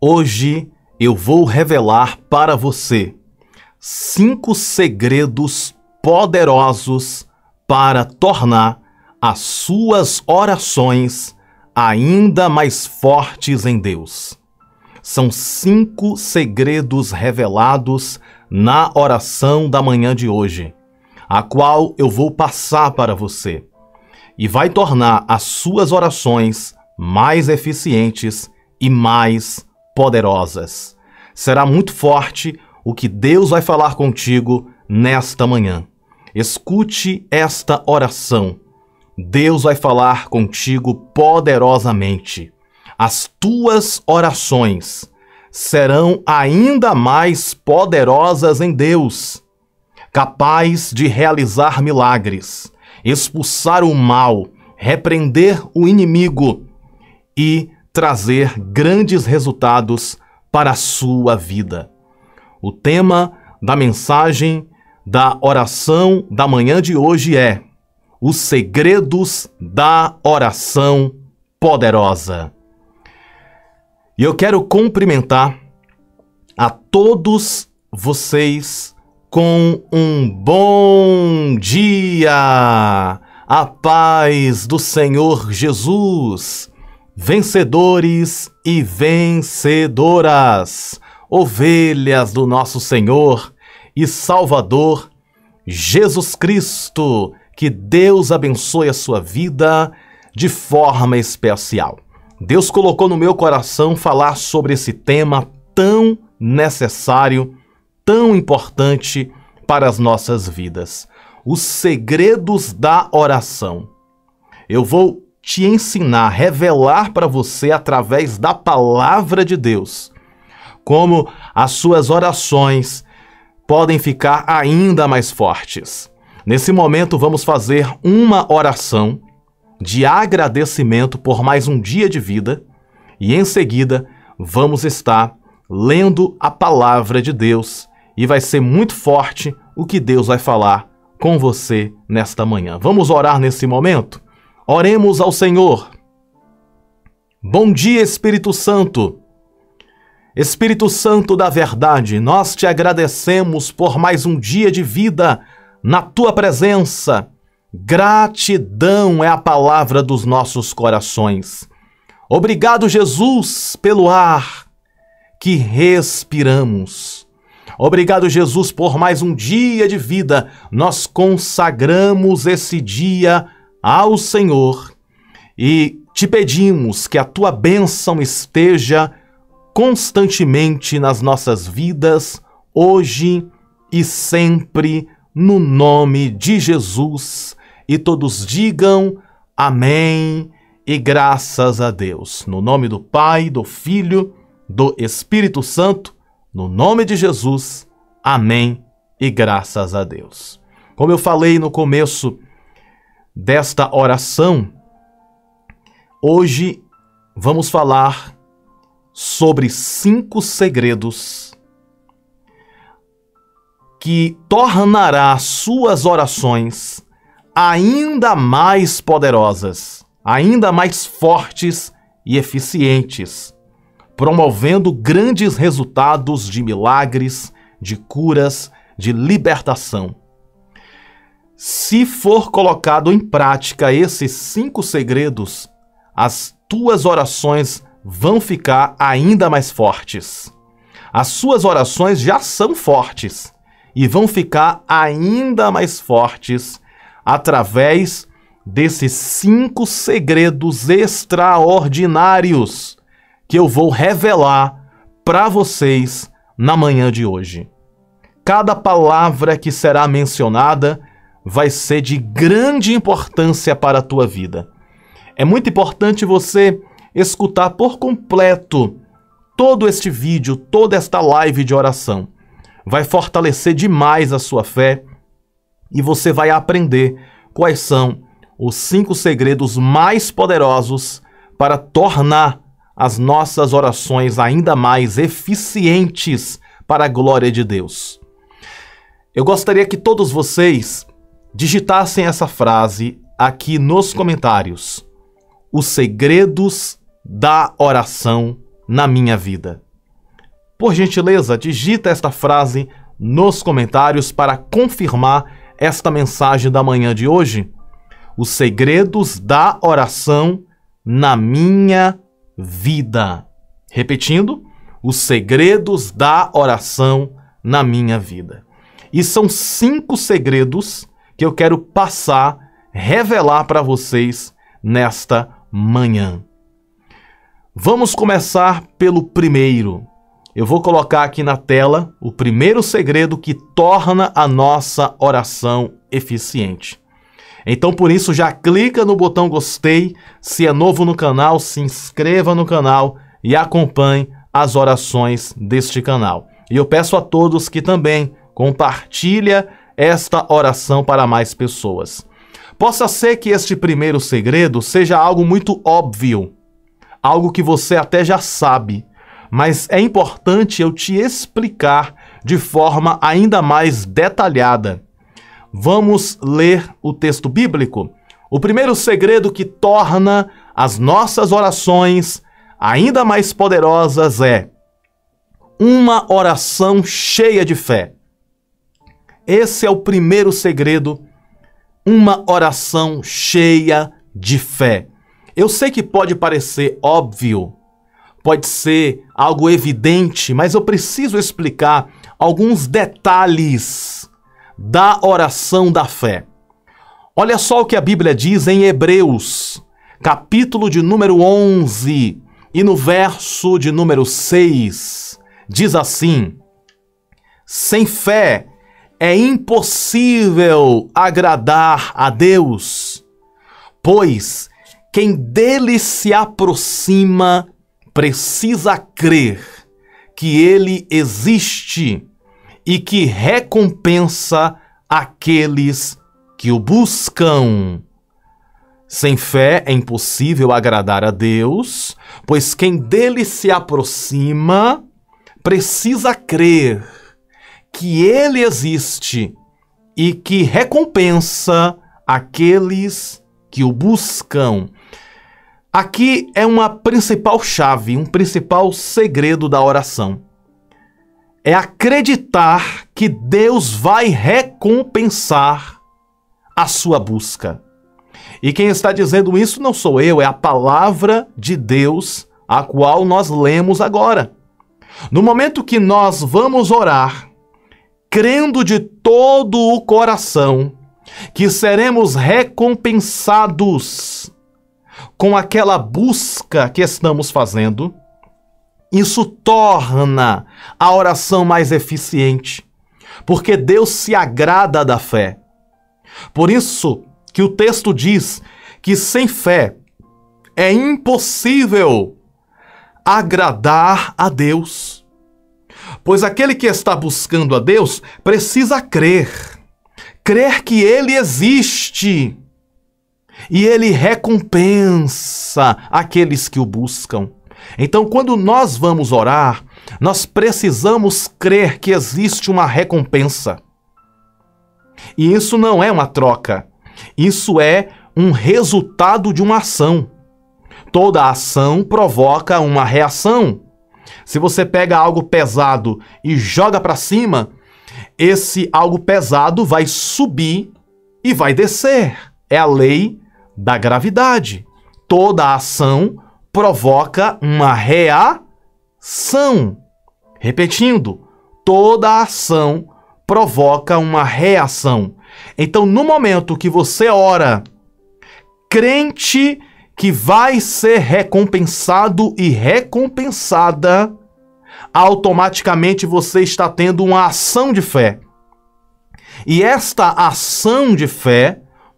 Hoje eu vou revelar para você 5 segredos poderosos para tornar as suas orações ainda mais fortes em Deus. São 5 segredos revelados na oração da manhã de hoje, a qual eu vou passar para você, e vai tornar as suas orações mais eficientes e mais poderosas. Será muito forte o que Deus vai falar contigo nesta manhã. Escute esta oração. Deus vai falar contigo poderosamente. As tuas orações serão ainda mais poderosas em Deus, capaz de realizar milagres, expulsar o mal, repreender o inimigo e trazer grandes resultados para a sua vida. O tema da mensagem da oração da manhã de hoje é os segredos da oração poderosa. E eu quero cumprimentar a todos vocês com um bom dia, a paz do Senhor Jesus, vencedores e vencedoras, ovelhas do nosso Senhor e Salvador Jesus Cristo. Que Deus abençoe a sua vida de forma especial. Deus colocou no meu coração falar sobre esse tema tão necessário, tão importante para as nossas vidas. Os segredos da oração. Eu vou te ensinar, revelar para você através da palavra de Deus, como as suas orações podem ficar ainda mais fortes. Nesse momento, vamos fazer uma oração de agradecimento por mais um dia de vida e, em seguida, vamos estar lendo a palavra de Deus e vai ser muito forte o que Deus vai falar com você nesta manhã. Vamos orar nesse momento? Oremos ao Senhor. Bom dia, Espírito Santo. Espírito Santo da verdade, nós te agradecemos por mais um dia de vida na tua presença. Gratidão é a palavra dos nossos corações. Obrigado, Jesus, pelo ar que respiramos. Obrigado, Jesus, por mais um dia de vida. Nós consagramos esse dia ao Senhor e te pedimos que a tua bênção esteja constantemente nas nossas vidas, hoje e sempre, no nome de Jesus. E todos digam amém e graças a Deus. No nome do Pai, do Filho, do Espírito Santo, no nome de Jesus, amém e graças a Deus. Como eu falei no começo desta oração, hoje vamos falar sobre 5 segredos que tornará as suas orações ainda mais poderosas, ainda mais fortes e eficientes, promovendo grandes resultados de milagres, de curas, de libertação. Se for colocado em prática esses 5 segredos, as tuas orações vão ficar ainda mais fortes. As suas orações já são fortes e vão ficar ainda mais fortes através desses 5 segredos extraordinários que eu vou revelar para vocês na manhã de hoje. Cada palavra que será mencionada vai ser de grande importância para a tua vida. É muito importante você escutar por completo todo este vídeo, toda esta live de oração. Vai fortalecer demais a sua fé e você vai aprender quais são os 5 segredos mais poderosos para tornar as nossas orações ainda mais eficientes para a glória de Deus. Eu gostaria que todos vocês digitassem essa frase aqui nos comentários. Os segredos da oração na minha vida. Por gentileza, digita esta frase nos comentários para confirmar esta mensagem da manhã de hoje. Os segredos da oração na minha vida. Repetindo, os segredos da oração na minha vida. E são 5 segredos que eu quero revelar para vocês nesta manhã. Vamos começar pelo primeiro. Eu vou colocar aqui na tela o primeiro segredo que torna a nossa oração eficiente. Então, por isso, já clica no botão gostei. Se é novo no canal, se inscreva no canal e acompanhe as orações deste canal. E eu peço a todos que também compartilhem esta oração para mais pessoas. Possa ser que este primeiro segredo seja algo muito óbvio, algo que você até já sabe, mas é importante eu te explicar de forma ainda mais detalhada. Vamos ler o texto bíblico? O primeiro segredo que torna as nossas orações ainda mais poderosas é uma oração cheia de fé. Esse é o primeiro segredo, uma oração cheia de fé. Eu sei que pode parecer óbvio, pode ser algo evidente, mas eu preciso explicar alguns detalhes da oração da fé. Olha só o que a Bíblia diz em Hebreus, capítulo de número 11, e no verso de número 6, diz assim: sem fé é impossível agradar a Deus, pois quem dele se aproxima precisa crer que ele existe e que recompensa aqueles que o buscam. Sem fé é impossível agradar a Deus, pois quem dele se aproxima precisa crer que ele existe e que recompensa aqueles que o buscam. Aqui é uma principal chave, um principal segredo da oração. É acreditar que Deus vai recompensar a sua busca. E quem está dizendo isso não sou eu, é a palavra de Deus, a qual nós lemos agora. No momento que nós vamos orar, crendo de todo o coração que seremos recompensados com aquela busca que estamos fazendo, isso torna a oração mais eficiente, porque Deus se agrada da fé. Por isso que o texto diz que sem fé é impossível agradar a Deus. Pois aquele que está buscando a Deus precisa crer que Ele existe e Ele recompensa aqueles que o buscam. Então, quando nós vamos orar, nós precisamos crer que existe uma recompensa. E isso não é uma troca, isso é um resultado de uma ação. Toda ação provoca uma reação. Se você pega algo pesado e joga para cima, esse algo pesado vai subir e vai descer. É a lei da gravidade. Toda ação provoca uma reação. Repetindo, toda ação provoca uma reação. Então, no momento que você ora, crente que vai ser recompensado e recompensada, automaticamente você está tendo uma ação de fé. E esta ação de fé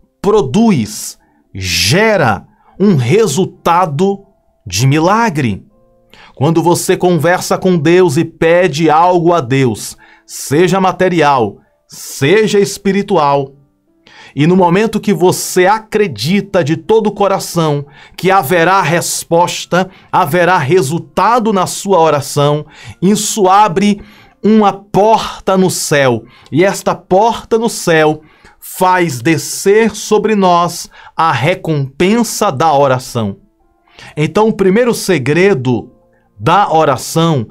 gera um resultado de milagre. Quando você conversa com Deus e pede algo a Deus, seja material, seja espiritual, e no momento que você acredita de todo o coração que haverá resposta, haverá resultado na sua oração, isso abre uma porta no céu. E esta porta no céu faz descer sobre nós a recompensa da oração. Então, o primeiro segredo da oração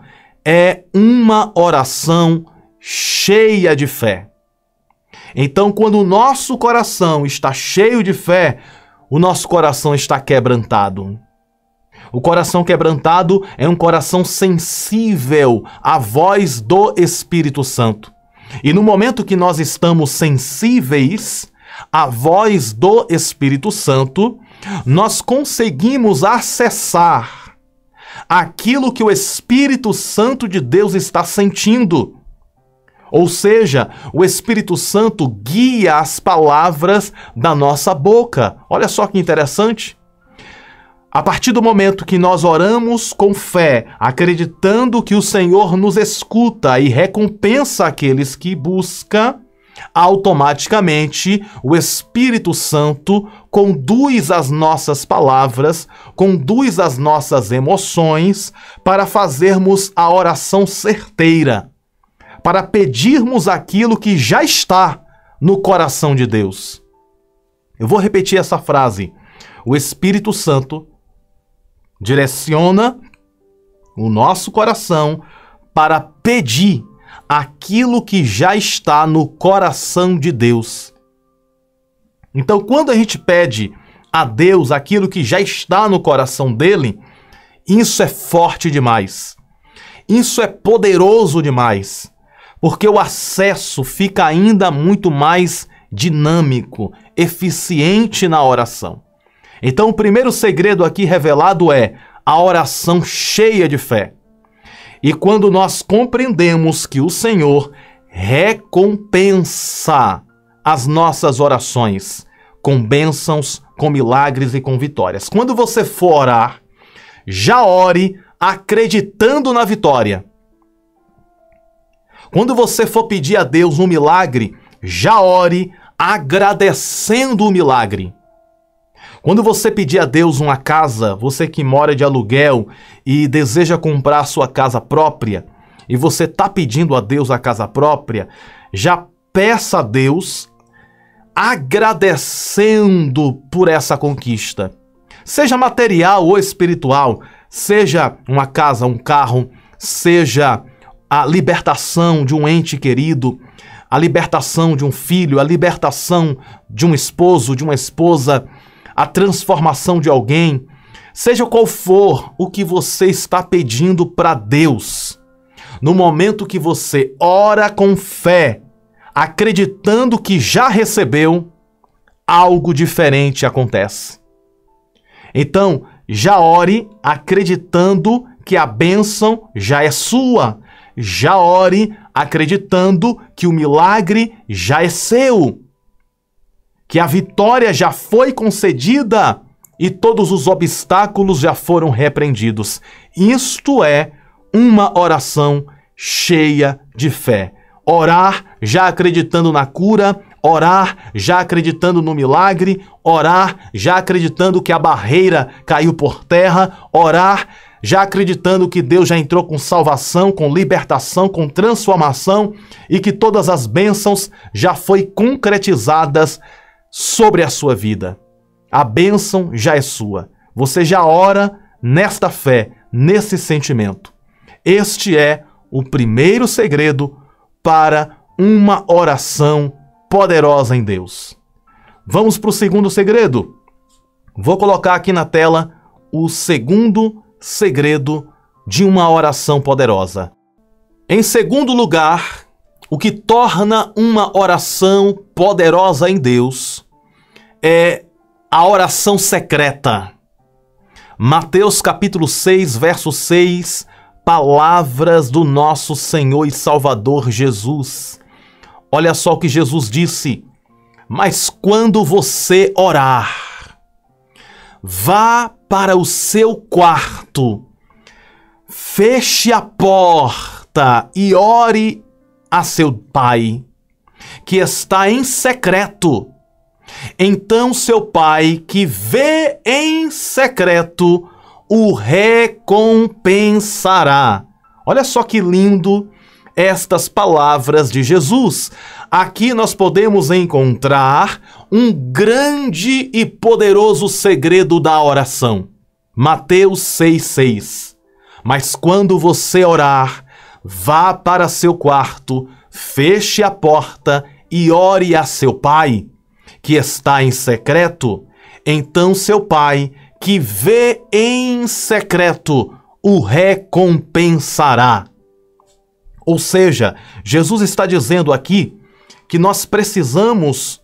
é uma oração cheia de fé. Então, quando o nosso coração está cheio de fé, o nosso coração está quebrantado. O coração quebrantado é um coração sensível à voz do Espírito Santo. E no momento que nós estamos sensíveis à voz do Espírito Santo, nós conseguimos acessar aquilo que o Espírito Santo de Deus está sentindo. Ou seja, o Espírito Santo guia as palavras da nossa boca. Olha só que interessante. A partir do momento que nós oramos com fé, acreditando que o Senhor nos escuta e recompensa aqueles que buscam, automaticamente o Espírito Santo conduz as nossas palavras, conduz as nossas emoções para fazermos a oração certeira, para pedirmos aquilo que já está no coração de Deus. Eu vou repetir essa frase. O Espírito Santo direciona o nosso coração para pedir aquilo que já está no coração de Deus. Então, quando a gente pede a Deus aquilo que já está no coração dele, isso é forte demais. Isso é poderoso demais, porque o acesso fica ainda muito mais dinâmico, eficiente na oração. Então, o primeiro segredo aqui revelado é a oração cheia de fé. E quando nós compreendemos que o Senhor recompensa as nossas orações com bênçãos, com milagres e com vitórias. Quando você for orar, já ore acreditando na vitória. Quando você for pedir a Deus um milagre, já ore agradecendo o milagre. Quando você pedir a Deus uma casa, você que mora de aluguel e deseja comprar sua casa própria, e você está pedindo a Deus a casa própria, já peça a Deus agradecendo por essa conquista. Seja material ou espiritual, seja uma casa, um carro, seja a libertação de um ente querido, a libertação de um filho, a libertação de um esposo, de uma esposa, a transformação de alguém, seja qual for o que você está pedindo para Deus, no momento que você ora com fé, acreditando que já recebeu, algo diferente acontece. Então, já ore acreditando que a bênção já é sua. Já ore acreditando que o milagre já é seu, que a vitória já foi concedida e todos os obstáculos já foram repreendidos. Isto é uma oração cheia de fé. Orar já acreditando na cura, orar já acreditando no milagre, orar já acreditando que a barreira caiu por terra, orar já acreditando que Deus já entrou com salvação, com libertação, com transformação e que todas as bênçãos já foram concretizadas sobre a sua vida. A bênção já é sua. Você já ora nesta fé, nesse sentimento. Este é o primeiro segredo para uma oração poderosa em Deus. Vamos para o segundo segredo. Vou colocar aqui na tela o segundo segredo de uma oração poderosa. Em segundo lugar, o que torna uma oração poderosa em Deus é a oração secreta. Mateus capítulo 6, verso 6, palavras do nosso Senhor e Salvador Jesus. Olha só o que Jesus disse: mas quando você orar, vá para o seu quarto, feche a porta e ore a seu Pai, que está em secreto. Então seu Pai, que vê em secreto, o recompensará. Olha só que lindo estas palavras de Jesus. Aqui nós podemos encontrar um grande e poderoso segredo da oração. Mateus 6,6. Mas quando você orar, vá para seu quarto, feche a porta e ore a seu pai, que está em secreto. Então seu pai, que vê em secreto, o recompensará. Ou seja, Jesus está dizendo aqui que nós precisamos,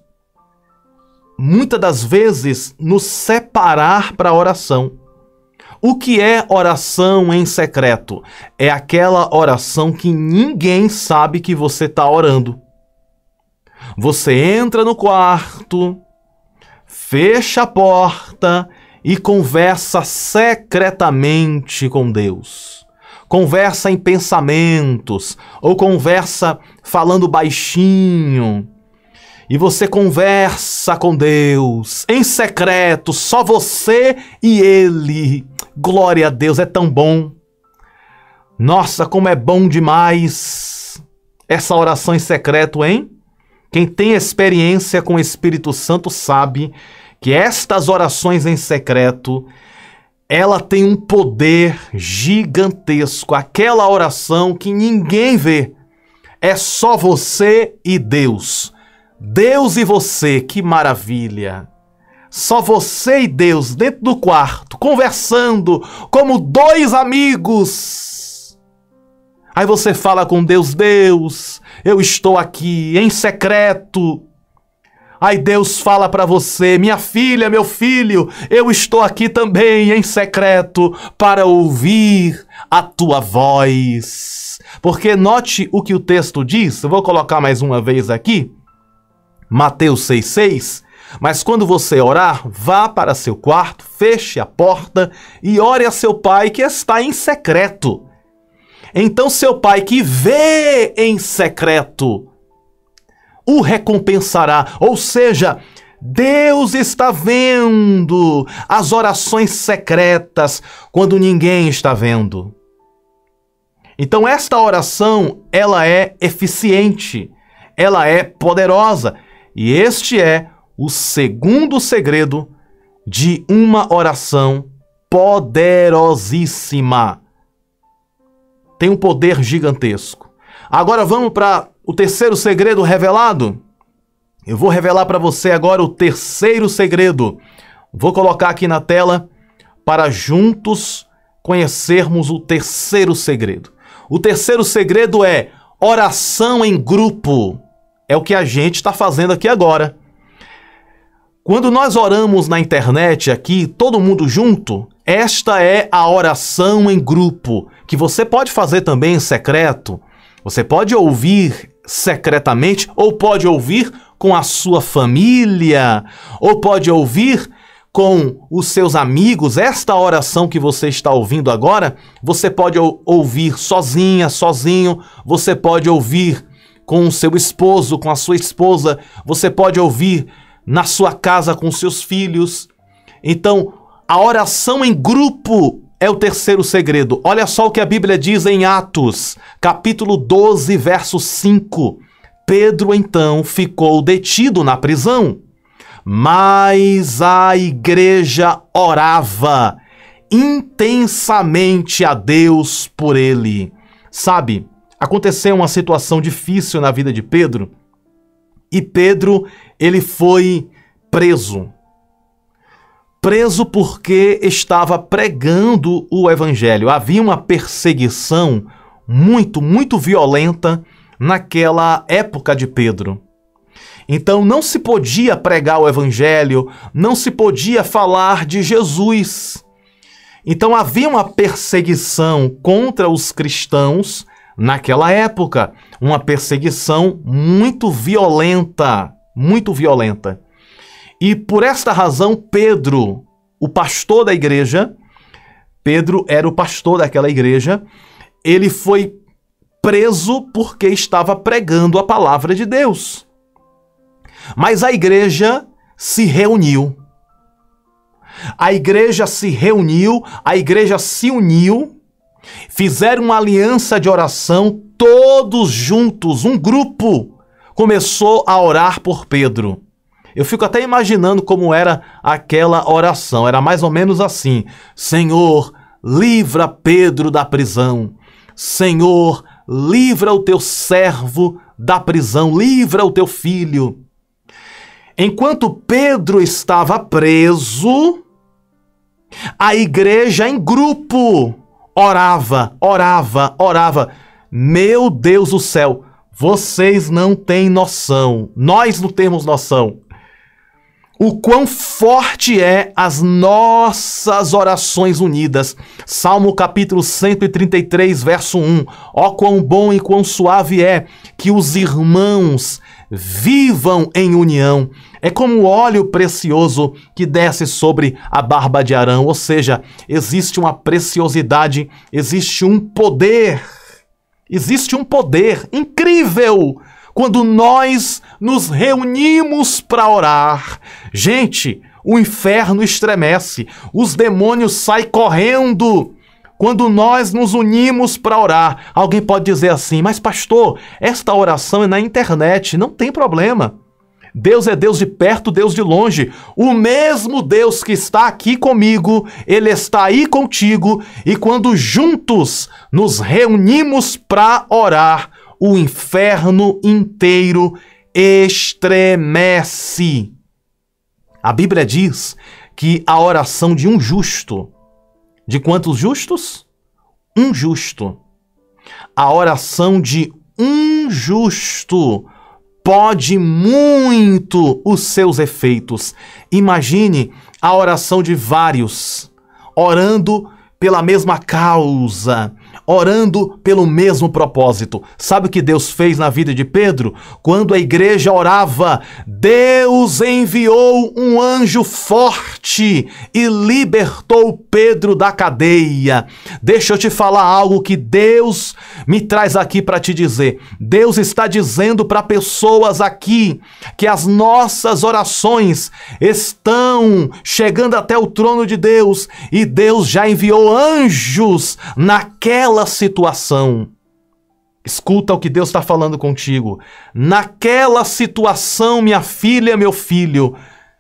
muitas das vezes, nos separar para a oração. O que é oração em secreto? É aquela oração que ninguém sabe que você está orando. Você entra no quarto, fecha a porta e conversa secretamente com Deus. Conversa em pensamentos, ou conversa falando baixinho. E você conversa com Deus em secreto, só você e Ele. Glória a Deus, é tão bom. Nossa, como é bom demais essa oração em secreto, hein? Quem tem experiência com o Espírito Santo sabe que estas orações em secreto, ela tem um poder gigantesco. Aquela oração que ninguém vê. É só você e Deus. Deus e você, que maravilha! Só você e Deus dentro do quarto, conversando como dois amigos. Aí você fala com Deus: Deus, eu estou aqui em secreto. Aí Deus fala para você: minha filha, meu filho, eu estou aqui também em secreto para ouvir a tua voz. Porque note o que o texto diz, eu vou colocar mais uma vez aqui, Mateus 6,6, mas quando você orar, vá para seu quarto, feche a porta e ore a seu pai que está em secreto. Então seu pai que vê em secreto o recompensará. Ou seja, Deus está vendo as orações secretas quando ninguém está vendo. Então esta oração, ela é eficiente, ela é poderosa. E este é o segundo segredo de uma oração poderosíssima. Tem um poder gigantesco. Agora vamos para o terceiro segredo revelado. Eu vou revelar para você agora o terceiro segredo. Vou colocar aqui na tela para juntos conhecermos o terceiro segredo. O terceiro segredo é oração em grupo. É o que a gente está fazendo aqui agora. Quando nós oramos na internet aqui, todo mundo junto, esta é a oração em grupo, que você pode fazer também em secreto. Você pode ouvir secretamente, ou pode ouvir com a sua família, ou pode ouvir com os seus amigos. Esta oração que você está ouvindo agora, você pode ouvir sozinha, sozinho, você pode ouvir com o seu esposo, com a sua esposa, você pode ouvir na sua casa com seus filhos. Então, a oração em grupo é o terceiro segredo. Olha só o que a Bíblia diz em Atos, capítulo 12, verso 5. Pedro, então, ficou detido na prisão, mas a igreja orava intensamente a Deus por ele. Sabe, aconteceu uma situação difícil na vida de Pedro, e Pedro, ele foi preso. Preso porque estava pregando o evangelho. Havia uma perseguição muito violenta naquela época de Pedro. Então não se podia pregar o evangelho, não se podia falar de Jesus. Então havia uma perseguição contra os cristãos naquela época, uma perseguição muito violenta, muito violenta. E por esta razão, Pedro, o pastor da igreja, Pedro era o pastor daquela igreja, ele foi preso porque estava pregando a palavra de Deus. Mas a igreja se reuniu. A igreja se reuniu, a igreja se uniu, fizeram uma aliança de oração, todos juntos, um grupo começou a orar por Pedro. Eu fico até imaginando como era aquela oração. Era mais ou menos assim: Senhor, livra Pedro da prisão. Senhor, livra o teu servo da prisão, livra o teu filho. Enquanto Pedro estava preso, a igreja em grupo orava. Meu Deus do céu, vocês não têm noção, nós não temos noção o quão forte é as nossas orações unidas. Salmo capítulo 133, verso 1. Ó quão bom e quão suave é que os irmãos vivam em união. É como o óleo precioso que desce sobre a barba de Arão. Ou seja, existe uma preciosidade, existe um poder incrível quando nós nos reunimos para orar. Gente, o inferno estremece, os demônios saem correndo quando nós nos unimos para orar. Alguém pode dizer assim, mas pastor, esta oração é na internet, não tem problema. Deus é Deus de perto, Deus de longe. O mesmo Deus que está aqui comigo, Ele está aí contigo. E quando juntos nos reunimos para orar, o inferno inteiro estremece. A Bíblia diz que a oração de um justo, de quantos justos? Um justo. A oração de um justo pode muito os seus efeitos. Imagine a oração de vários, orando pela mesma causa, orando pelo mesmo propósito. Sabe o que Deus fez na vida de Pedro? Quando a igreja orava, Deus enviou um anjo forte e libertou Pedro da cadeia. Deixa eu te falar algo que Deus me traz aqui para te dizer. Deus está dizendo para pessoas aqui que as nossas orações estão chegando até o trono de Deus e Deus já enviou anjos naquela situação. Escuta o que Deus está falando contigo. Naquela situação, minha filha, meu filho,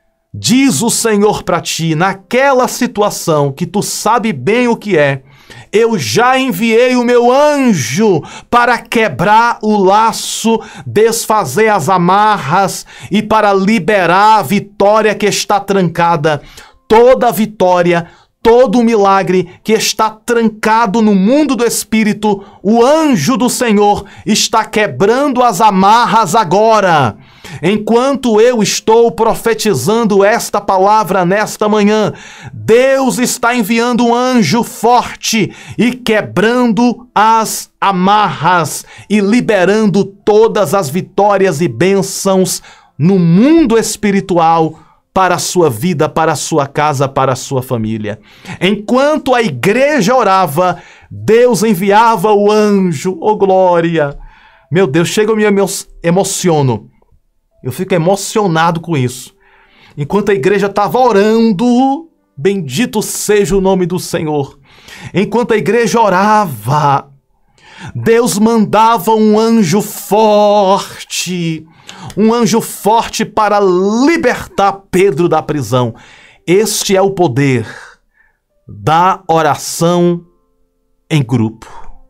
diz o Senhor para ti, naquela situação que tu sabe bem o que é, eu já enviei o meu anjo para quebrar o laço, desfazer as amarras e para liberar a vitória que está trancada. Toda a vitória, todo milagre que está trancado no mundo do Espírito, o anjo do Senhor está quebrando as amarras agora. Enquanto eu estou profetizando esta palavra nesta manhã, Deus está enviando um anjo forte e quebrando as amarras e liberando todas as vitórias e bênçãos no mundo espiritual para a sua vida, para a sua casa, para a sua família. Enquanto a igreja orava, Deus enviava o anjo. Oh, glória! Meu Deus, chega, eu me emociono. Eu fico emocionado com isso. Enquanto a igreja estava orando, bendito seja o nome do Senhor. Enquanto a igreja orava, Deus mandava um anjo forte para libertar Pedro da prisão. Este é o poder da oração em grupo.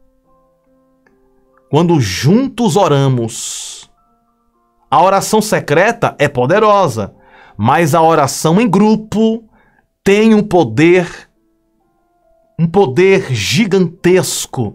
Quando juntos oramos, a oração secreta é poderosa, mas a oração em grupo tem um poder gigantesco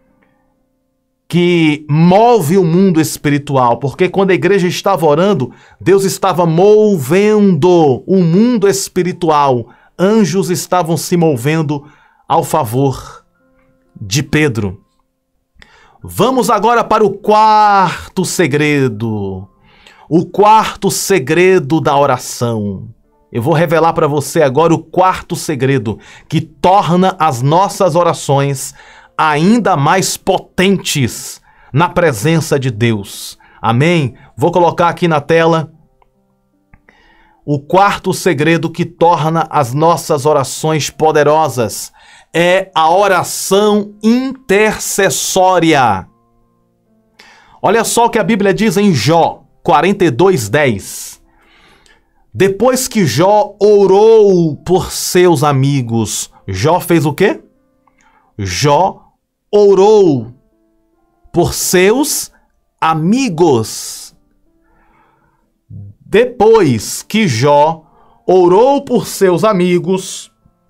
que move o mundo espiritual, porque quando a igreja estava orando, Deus estava movendo o mundo espiritual. Anjos estavam se movendo ao favor de Pedro. Vamos agora para o quarto segredo. O quarto segredo da oração. Eu vou revelar para você agora o quarto segredo que torna as nossas orações ainda mais potentes na presença de Deus. Amém? Vou colocar aqui na tela o quarto segredo que torna as nossas orações poderosas. É a oração intercessória. Olha só o que a Bíblia diz em Jó 42:10. Depois que Jó orou por seus amigos, Jó fez o quê? Jó orou por seus amigos. Depois que Jó orou por seus amigos,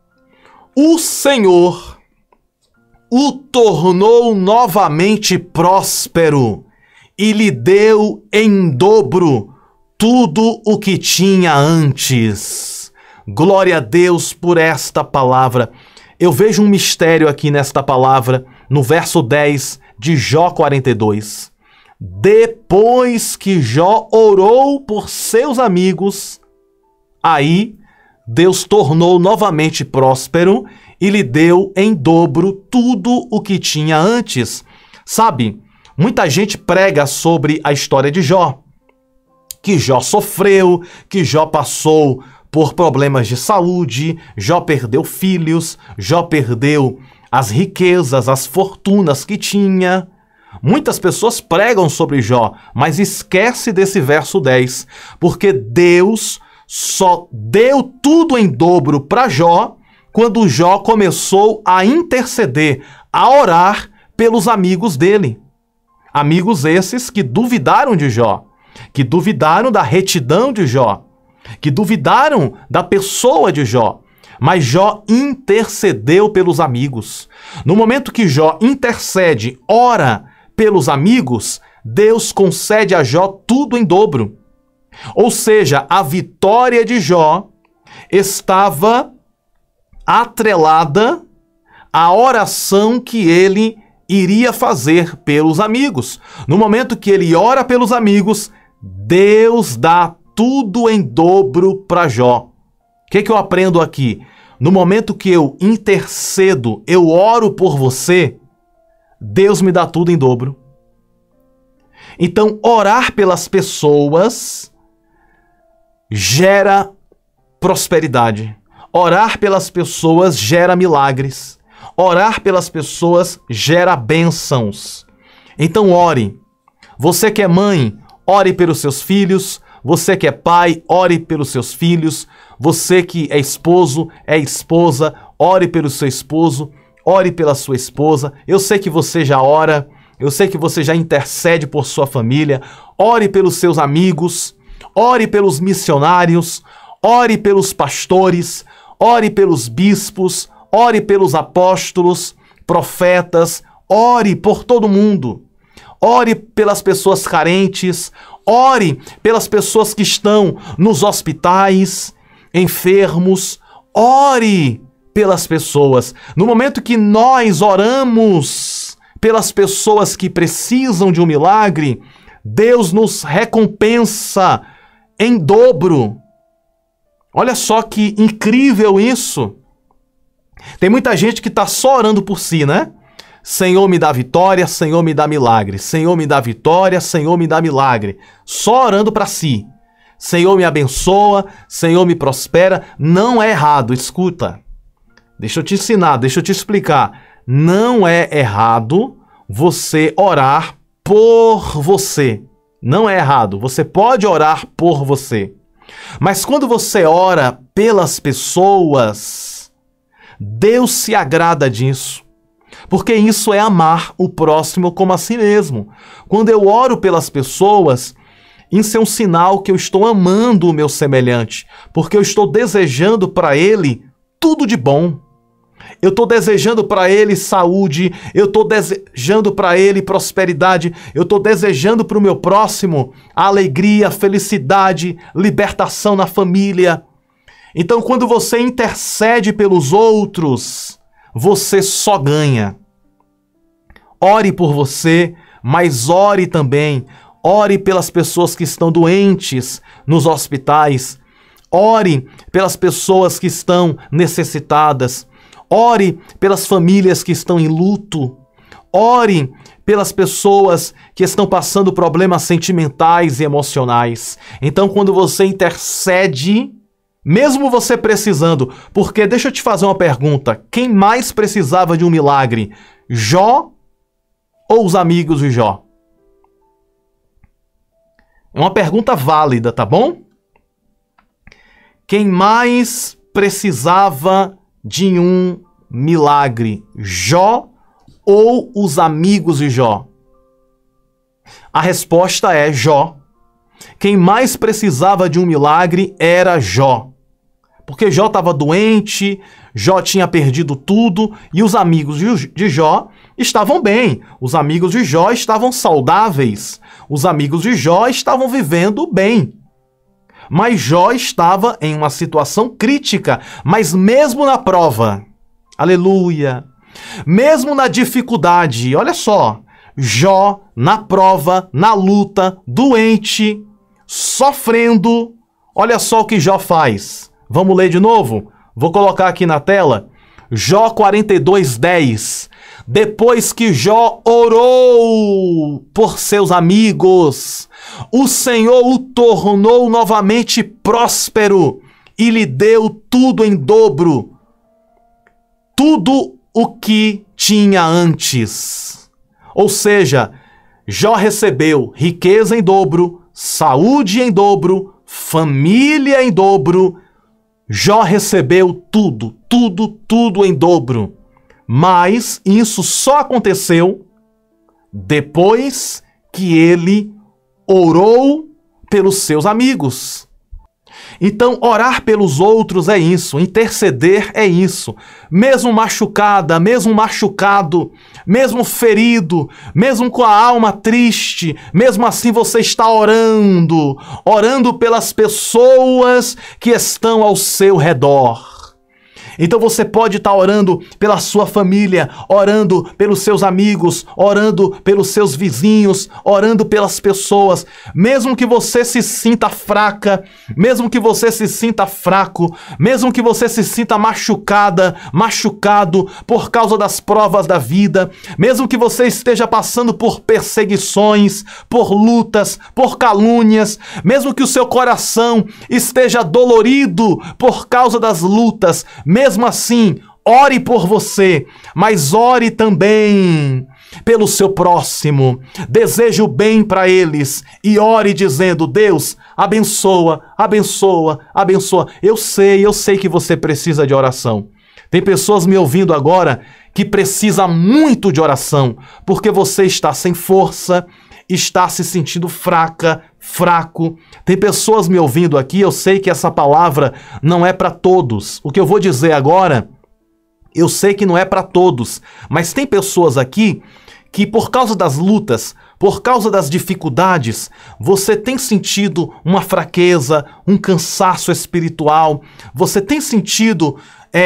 o Senhor o tornou novamente próspero e lhe deu em dobro tudo o que tinha antes. Glória a Deus por esta palavra. Eu vejo um mistério aqui nesta palavra, no verso 10 de Jó 42. Depois que Jó orou por seus amigos, aí Deus tornou novamente próspero e lhe deu em dobro tudo o que tinha antes. Sabe, muita gente prega sobre a história de Jó, que Jó sofreu, que Jó passou por problemas de saúde, Jó perdeu filhos, Jó perdeu as riquezas, as fortunas que tinha. Muitas pessoas pregam sobre Jó, mas esquece desse verso 10, porque Deus só deu tudo em dobro para Jó quando Jó começou a interceder, a orar pelos amigos dele. Amigos esses que duvidaram de Jó, que duvidaram da retidão de Jó, que duvidaram da pessoa de Jó. Mas Jó intercedeu pelos amigos. No momento que Jó intercede, ora pelos amigos, Deus concede a Jó tudo em dobro. Ou seja, a vitória de Jó estava atrelada à oração que ele iria fazer pelos amigos. No momento que ele ora pelos amigos, Deus dá tudo em dobro para Jó. O que eu aprendo aqui? No momento que eu intercedo, eu oro por você, Deus me dá tudo em dobro. Então, orar pelas pessoas gera prosperidade. Orar pelas pessoas gera milagres. Orar pelas pessoas gera bênçãos. Então, ore. Você que é mãe, ore pelos seus filhos. Você que é pai, ore pelos seus filhos. Você que é esposo, é esposa, ore pelo seu esposo, ore pela sua esposa. Eu sei que você já ora, eu sei que você já intercede por sua família. Ore pelos seus amigos, ore pelos missionários, ore pelos pastores, ore pelos bispos, ore pelos apóstolos, profetas, ore por todo mundo. Ore pelas pessoas carentes, ore pelas pessoas que estão nos hospitais, enfermos, ore pelas pessoas. No momento que nós oramos pelas pessoas que precisam de um milagre, Deus nos recompensa em dobro. Olha só que incrível isso. Tem muita gente que está só orando por si, né? Senhor, me dá vitória, Senhor, me dá milagre. Senhor, me dá vitória, Senhor, me dá milagre. Só orando para si. Senhor, me abençoa, Senhor, me prospera. Não é errado, escuta. Deixa eu te ensinar, deixa eu te explicar. Não é errado você orar por você. Não é errado. Você pode orar por você. Mas quando você ora pelas pessoas, Deus se agrada disso. Porque isso é amar o próximo como a si mesmo. Quando eu oro pelas pessoas, isso é um sinal que eu estou amando o meu semelhante, porque eu estou desejando para ele tudo de bom. Eu estou desejando para ele saúde, eu estou desejando para ele prosperidade, eu estou desejando para o meu próximo alegria, felicidade, libertação na família. Então, quando você intercede pelos outros, você só ganha. Ore por você, mas ore também. Ore pelas pessoas que estão doentes nos hospitais. Ore pelas pessoas que estão necessitadas. Ore pelas famílias que estão em luto. Ore pelas pessoas que estão passando problemas sentimentais e emocionais. Então, quando você intercede, mesmo você precisando, porque deixa eu te fazer uma pergunta, quem mais precisava de um milagre? Jó ou os amigos de Jó? É uma pergunta válida, tá bom? Quem mais precisava de um milagre? Jó ou os amigos de Jó? A resposta é Jó. Quem mais precisava de um milagre era Jó. Porque Jó estava doente, Jó tinha perdido tudo e os amigos de Jó estavam bem. Os amigos de Jó estavam saudáveis. Os amigos de Jó estavam vivendo bem. Mas Jó estava em uma situação crítica, mas mesmo na prova, aleluia, mesmo na dificuldade, olha só, Jó na prova, na luta, doente, sofrendo, olha só o que Jó faz. Vamos ler de novo? Vou colocar aqui na tela. Jó 42:10. Depois que Jó orou por seus amigos, o Senhor o tornou novamente próspero e lhe deu tudo em dobro, tudo o que tinha antes. Ou seja, Jó recebeu riqueza em dobro, saúde em dobro, família em dobro. Jó recebeu tudo, tudo, tudo em dobro. Mas isso só aconteceu depois que ele orou pelos seus amigos. Então, orar pelos outros é isso, interceder é isso. Mesmo machucada, mesmo machucado, mesmo ferido, mesmo com a alma triste, mesmo assim você está orando, orando pelas pessoas que estão ao seu redor. Então você pode estar orando pela sua família, orando pelos seus amigos, orando pelos seus vizinhos, orando pelas pessoas, mesmo que você se sinta fraca, mesmo que você se sinta fraco, mesmo que você se sinta machucada, machucado por causa das provas da vida, mesmo que você esteja passando por perseguições, por lutas, por calúnias, mesmo que o seu coração esteja dolorido por causa das lutas, mesmo assim, ore por você, mas ore também pelo seu próximo. Deseje o bem para eles e ore dizendo: Deus, abençoa, abençoa, abençoa. Eu sei que você precisa de oração. Tem pessoas me ouvindo agora que precisa muito de oração, porque você está sem força, está se sentindo fraca, fraco. Tem pessoas me ouvindo aqui, eu sei que essa palavra não é para todos. O que eu vou dizer agora, eu sei que não é para todos, mas tem pessoas aqui que por causa das lutas, por causa das dificuldades, você tem sentido uma fraqueza, um cansaço espiritual, você tem sentido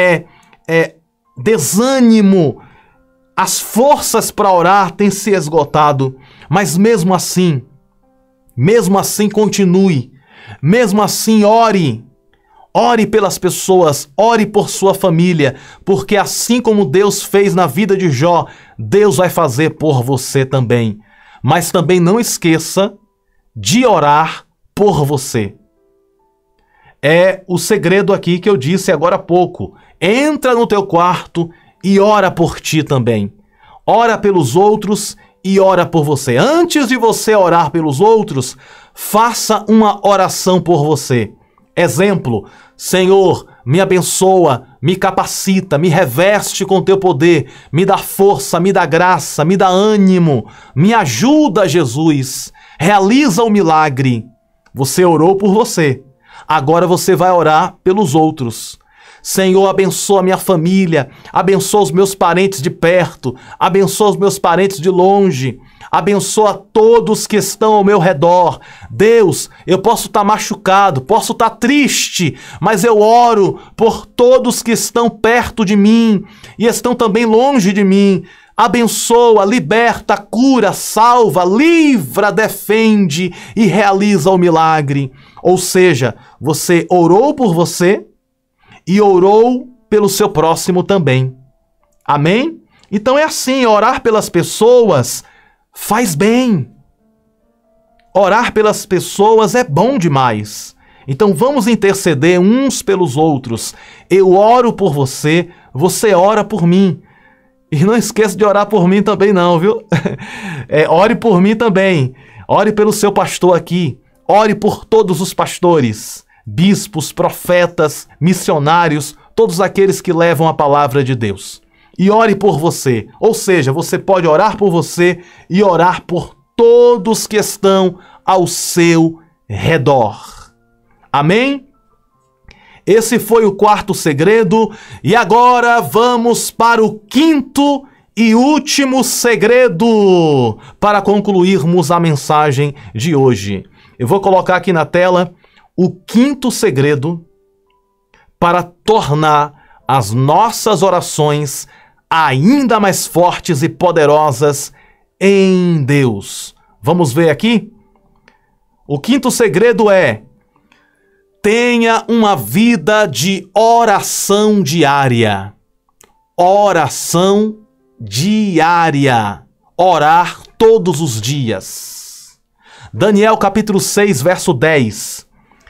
desânimo, as forças para orar têm se esgotado, mas mesmo assim continue, mesmo assim ore, ore pelas pessoas, ore por sua família, porque assim como Deus fez na vida de Jó, Deus vai fazer por você também. Mas também não esqueça de orar por você. É o segredo aqui que eu disse agora há pouco. Entra no teu quarto e ora por ti também. Ora pelos outros e ora por você. Antes de você orar pelos outros, faça uma oração por você. Exemplo: Senhor, me abençoa, me capacita, me reveste com teu poder, me dá força, me dá graça, me dá ânimo, me ajuda, Jesus, realiza o milagre. Você orou por você, agora você vai orar pelos outros. Senhor, abençoa a minha família, abençoa os meus parentes de perto, abençoa os meus parentes de longe, abençoa todos que estão ao meu redor. Deus, eu posso estar machucado, posso estar triste, mas eu oro por todos que estão perto de mim e estão também longe de mim. Abençoa, liberta, cura, salva, livra, defende e realiza o milagre. Ou seja, você orou por você e orou pelo seu próximo também. Amém? Então é assim, orar pelas pessoas faz bem. Orar pelas pessoas é bom demais. Então vamos interceder uns pelos outros. Eu oro por você, você ora por mim. E não esqueça de orar por mim também não, viu? Ore por mim também. Ore pelo seu pastor aqui. Ore por todos os pastores, bispos, profetas, missionários, todos aqueles que levam a palavra de Deus. E ore por você. Ou seja, você pode orar por você e orar por todos que estão ao seu redor. Amém? Esse foi o quarto segredo, e agora vamos para o quinto e último segredo, para concluirmos a mensagem de hoje. Eu vou colocar aqui na tela o quinto segredo para tornar as nossas orações ainda mais fortes e poderosas em Deus. Vamos ver aqui? O quinto segredo é: tenha uma vida de oração diária. Oração diária. Orar todos os dias. Daniel capítulo 6, verso 10.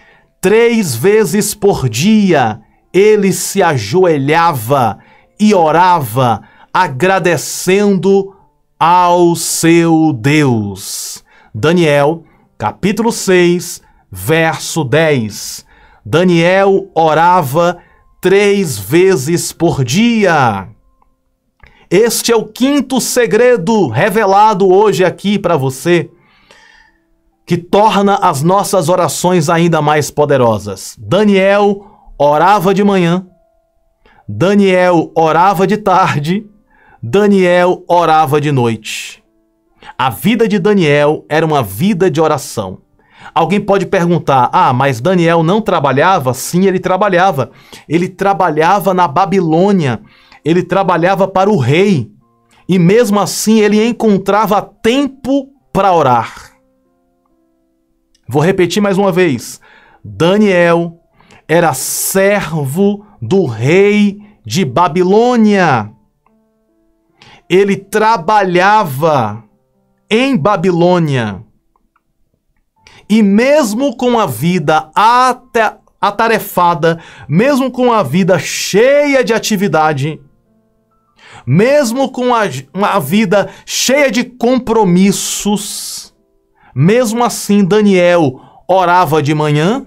3 vezes por dia ele se ajoelhava e orava, agradecendo ao seu Deus. Daniel capítulo 6, verso 10. Daniel orava 3 vezes por dia. Este é o quinto segredo revelado hoje aqui para você, que torna as nossas orações ainda mais poderosas. Daniel orava de manhã, Daniel orava de tarde, Daniel orava de noite. A vida de Daniel era uma vida de oração. Alguém pode perguntar: mas Daniel não trabalhava? Sim, ele trabalhava. Ele trabalhava na Babilônia. Ele trabalhava para o rei. E mesmo assim ele encontrava tempo para orar. Vou repetir mais uma vez. Daniel era servo do rei de Babilônia. Ele trabalhava em Babilônia. E mesmo com a vida atarefada, mesmo com a vida cheia de atividade, mesmo com uma vida cheia de compromissos, mesmo assim Daniel orava de manhã,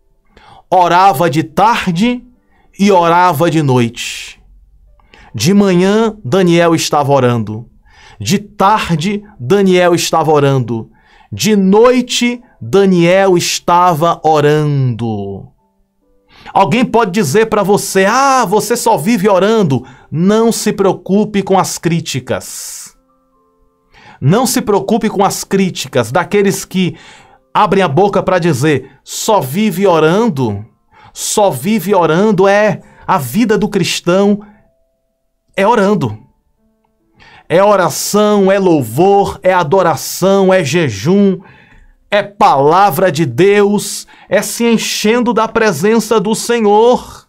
orava de tarde e orava de noite. De manhã, Daniel estava orando. De tarde, Daniel estava orando. De noite, Daniel estava orando. Alguém pode dizer para você: você só vive orando. Não se preocupe com as críticas. Não se preocupe com as críticas daqueles que abrem a boca para dizer: só vive orando. Só vive orando. A vida do cristão é orando. É oração, é louvor, é adoração, é jejum, é palavra de Deus, é se enchendo da presença do Senhor.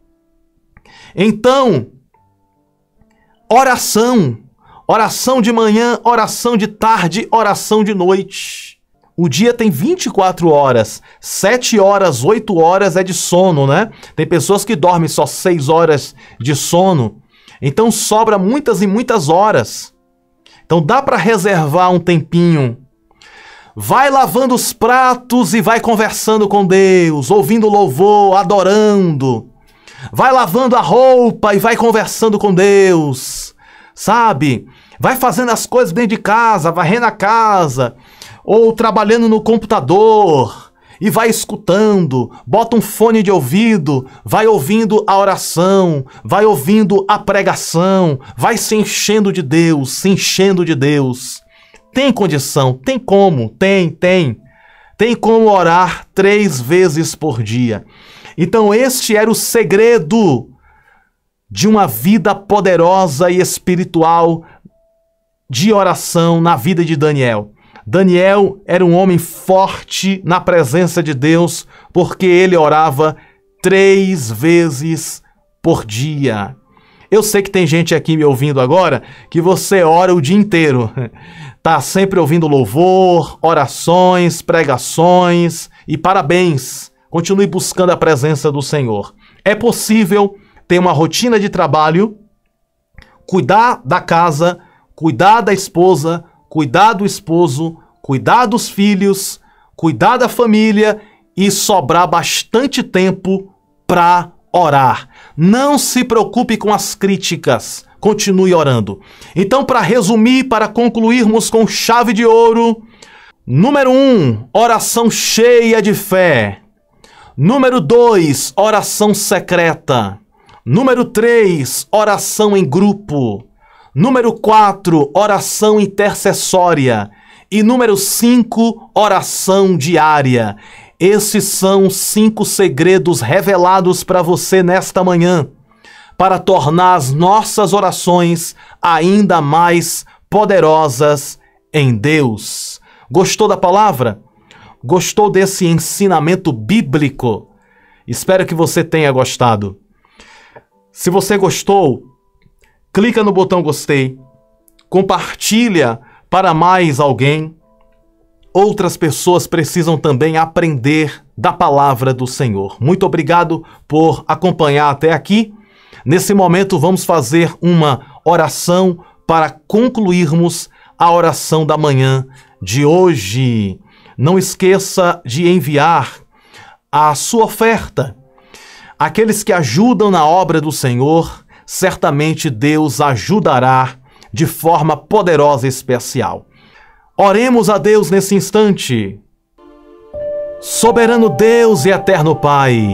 Então, oração. Oração de manhã, oração de tarde, oração de noite. O dia tem 24 horas, 7 horas, 8 horas é de sono, né? Tem pessoas que dormem só 6 horas de sono. Então sobra muitas e muitas horas. Então dá para reservar um tempinho. Vai lavando os pratos e vai conversando com Deus, ouvindo louvor, adorando. Vai lavando a roupa e vai conversando com Deus. Sabe? Vai fazendo as coisas dentro de casa, varrendo a casa, ou trabalhando no computador. E vai escutando, bota um fone de ouvido, vai ouvindo a oração, vai ouvindo a pregação, vai se enchendo de Deus, se enchendo de Deus. Tem condição, tem como, tem. Tem como orar 3 vezes por dia. Então este era o segredo de uma vida poderosa e espiritual de oração na vida de Daniel. Daniel era um homem forte na presença de Deus, porque ele orava 3 vezes por dia. Eu sei que tem gente aqui me ouvindo agora que você ora o dia inteiro. Tá sempre ouvindo louvor, orações, pregações, e parabéns. Continue buscando a presença do Senhor. É possível ter uma rotina de trabalho, cuidar da casa, cuidar da esposa, cuidar do esposo, cuidar dos filhos, cuidar da família e sobrar bastante tempo para orar. Não se preocupe com as críticas, continue orando. Então, para resumir, para concluirmos com chave de ouro, número 1, oração cheia de fé. Número 2, oração secreta. Número 3, oração em grupo. Número 4, oração intercessória. E número 5, oração diária. Esses são 5 segredos revelados para você nesta manhã, para tornar as nossas orações ainda mais poderosas em Deus. Gostou da palavra? Gostou desse ensinamento bíblico? Espero que você tenha gostado. Se você gostou, clica no botão gostei, compartilha para mais alguém. Outras pessoas precisam também aprender da palavra do Senhor. Muito obrigado por acompanhar até aqui. Nesse momento vamos fazer uma oração para concluirmos a oração da manhã de hoje. Não esqueça de enviar a sua oferta. Aqueles que ajudam na obra do Senhor, certamente Deus ajudará de forma poderosa e especial. Oremos a Deus nesse instante. Soberano Deus e eterno Pai,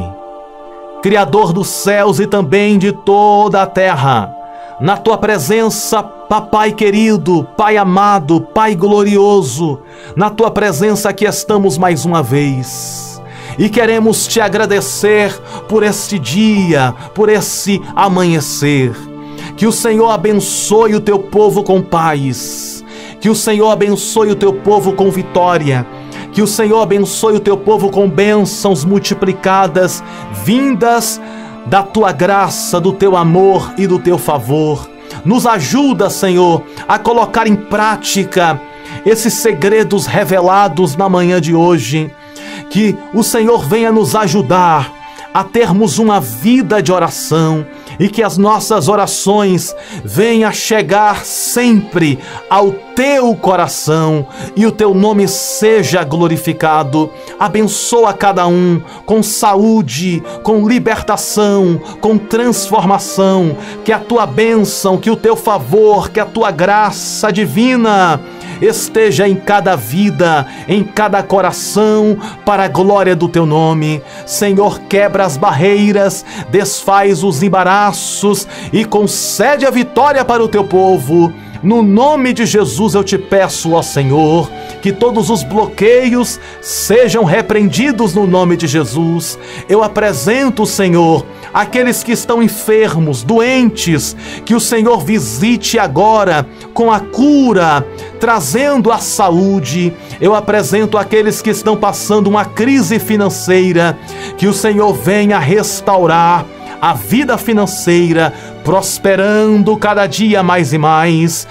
Criador dos céus e também de toda a terra, na Tua presença, Papai querido, Pai amado, Pai glorioso, na Tua presença aqui estamos mais uma vez. E queremos Te agradecer por este dia, por esse amanhecer. Que o Senhor abençoe o Teu povo com paz. Que o Senhor abençoe o Teu povo com vitória. Que o Senhor abençoe o Teu povo com bênçãos multiplicadas, vindas da Tua graça, do Teu amor e do Teu favor. Nos ajuda, Senhor, a colocar em prática esses segredos revelados na manhã de hoje. Que o Senhor venha nos ajudar a termos uma vida de oração e que as nossas orações venham chegar sempre ao Teu coração e o Teu nome seja glorificado. Abençoa cada um com saúde, com libertação, com transformação. Que a Tua bênção, que o Teu favor, que a Tua graça divina esteja em cada vida, em cada coração, para a glória do Teu nome. Senhor, quebra as barreiras, desfaz os embaraços e concede a vitória para o Teu povo. No nome de Jesus eu Te peço, ó Senhor, que todos os bloqueios sejam repreendidos no nome de Jesus. Eu apresento, Senhor, aqueles que estão enfermos, doentes, que o Senhor visite agora com a cura, trazendo a saúde. Eu apresento aqueles que estão passando uma crise financeira, que o Senhor venha restaurar a vida financeira, prosperando cada dia mais e mais.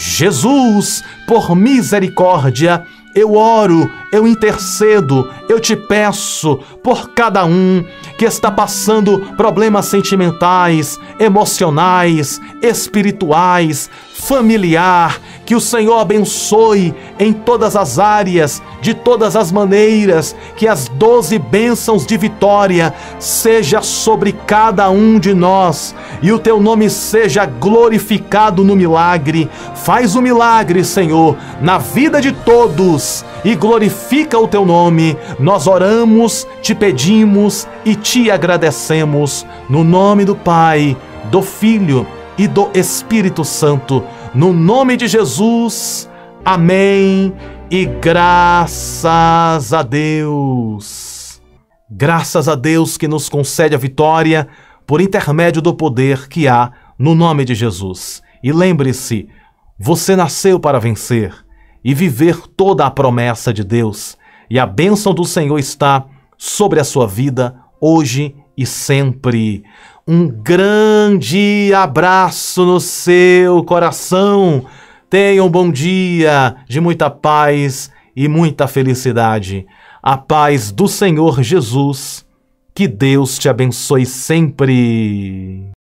Jesus, por misericórdia, eu oro, eu intercedo, eu Te peço por cada um que está passando problemas sentimentais, emocionais, espirituais, familiar, que o Senhor abençoe em todas as áreas, de todas as maneiras, que as 12 bênçãos de vitória seja sobre cada um de nós e o Teu nome seja glorificado no milagre. Faz o milagre, Senhor, na vida de todos e glorifica o Teu nome. Nós oramos, Te pedimos e Te agradecemos no nome do Pai, do Filho e do Espírito Santo. No nome de Jesus, amém e graças a Deus. Graças a Deus que nos concede a vitória por intermédio do poder que há no nome de Jesus. E lembre-se, você nasceu para vencer e viver toda a promessa de Deus. E a bênção do Senhor está sobre a sua vida hoje e sempre. Um grande abraço no seu coração. Tenha um bom dia de muita paz e muita felicidade. A paz do Senhor Jesus. Que Deus te abençoe sempre.